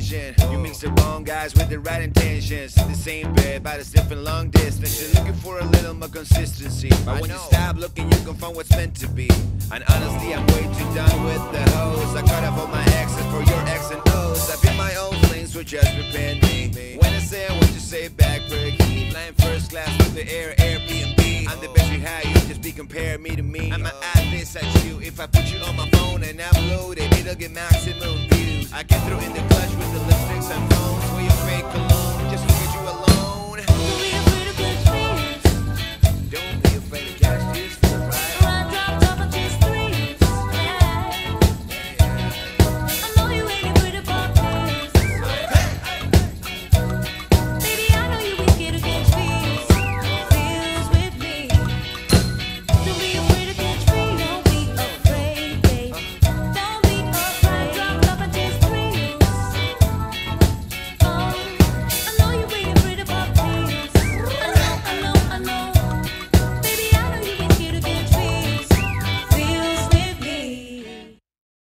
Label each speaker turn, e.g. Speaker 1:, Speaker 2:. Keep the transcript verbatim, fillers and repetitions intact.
Speaker 1: attention. You mix the wrong guys with the right intentions. In the same bed, but it's different long distance. You're looking for a little more consistency, but when you stop looking, you can find what's meant to be. And honestly, I'm way too done with the hoes. I cut off all my exes for your X and O's. I feel my own flings, so just repent me. When I say what you say back for a key. Flying first class with the air, Airbnb. I'm the best you had, you just be comparing me to me. I'ma add this at you. If I put you on my phone and upload it, it'll get maximum views. I can throw in the clutch with the lipsticks